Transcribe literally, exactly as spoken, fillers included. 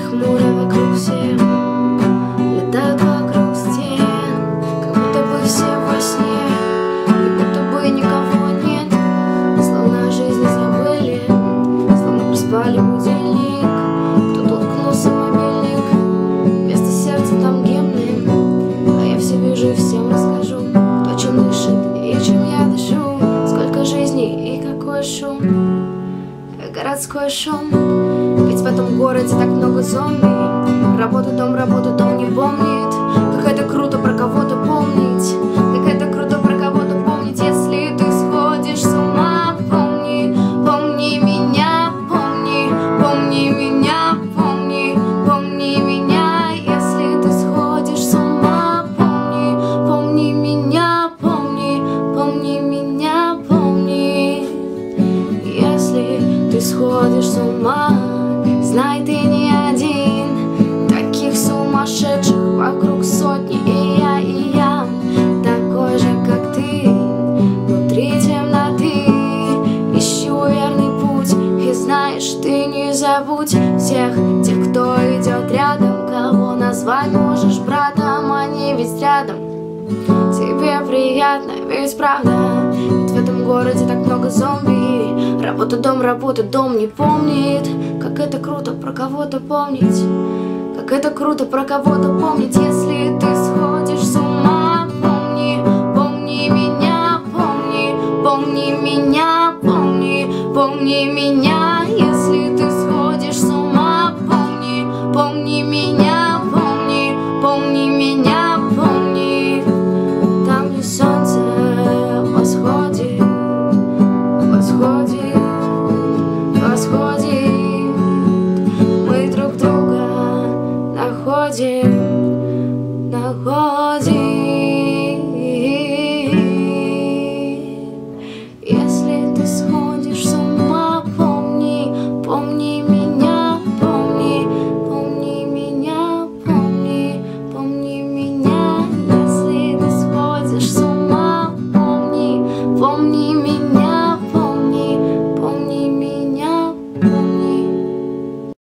хмурые вокруг все летают вокруг стен, как будто бы все во сне, и будто бы никого нет. Словно о жизни забыли, словно проспали будильник. Кто-то уткнулся в мобильник, вместо сердца там гимны. А я все вижу и всем расскажу, кто чем дышит и чем я дышу. Сколько жизней и какой шум, городской шум. Ведь в этом городе так много зомби. Работа, дом, работа, дом не помнит. Как это круто про кого-то помнить. Как это круто про кого-то помнить. Если ты сходишь с ума, помни, помни меня, помни, помни меня, помни, помни меня. Если ты сходишь с ума, помни, помни меня, помни, помни меня, помни. Если ты сходишь с ума, знай, ты не один. Таких сумасшедших вокруг сотни. И я, и я такой же, как ты. Внутри темноты ищу верный путь. И знаешь, ты не забудь всех тех, кто идет рядом. Кого назвать можешь братом, они ведь рядом. Тебе приятно, ведь правда. Ведь в этом городе так много зомби. Работа, дом, работа, дом не помнит. Как это круто про кого-то помнить. Как это круто про кого-то помнить. Если ты сходишь с ума, помни, помни меня, помни, помни меня, помни, помни меня.